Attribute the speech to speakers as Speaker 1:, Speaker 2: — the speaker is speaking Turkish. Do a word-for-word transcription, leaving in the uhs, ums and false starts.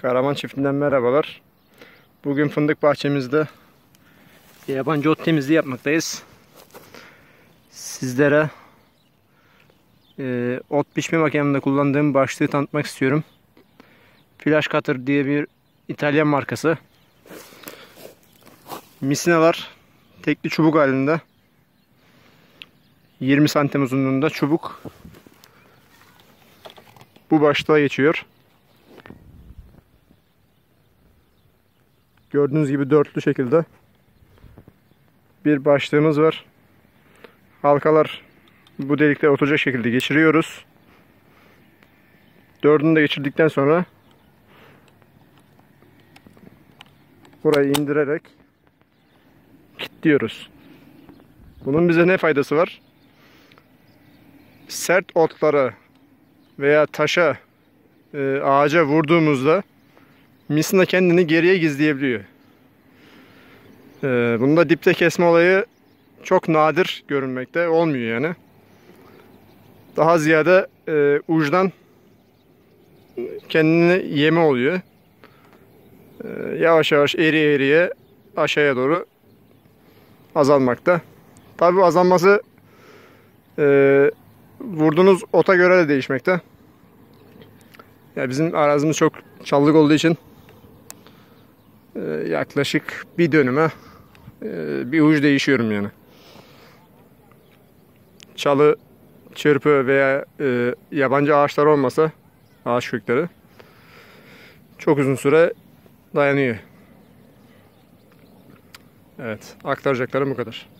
Speaker 1: Karaman çiftliğinden merhabalar. Bugün fındık bahçemizde yabancı ot temizliği yapmaktayız. Sizlere e, ot biçme makinemde kullandığım başlığı tanıtmak istiyorum. Flash Cutter diye bir İtalyan markası. Misinalar tekli çubuk halinde. yirmi santim uzunluğunda çubuk. Bu başlığa geçiyor. Gördüğünüz gibi dörtlü şekilde bir başlığımız var. Halkalar bu delikte oturacak şekilde geçiriyoruz. Dördünü de geçirdikten sonra burayı indirerek kilitliyoruz. Bunun bize ne faydası var? Sert otlara veya taşa, e, ağaca vurduğumuzda misina kendini geriye gizleyebiliyor. E, bunda dipte kesme olayı çok nadir görünmekte, olmuyor yani. Daha ziyade e, uçtan kendini yeme oluyor. E, yavaş yavaş eri eriye aşağıya doğru azalmakta. Tabi azalması e, vurduğunuz ota göre de değişmekte. Ya bizim arazimiz çok çalılık olduğu için e, yaklaşık bir dönüme e, bir uç değişiyorum yani. Çalı, çırpı veya e, yabancı ağaçlar olmasa, ağaç kökleri çok uzun süre dayanıyor. Evet, aktaracaklarım bu kadar.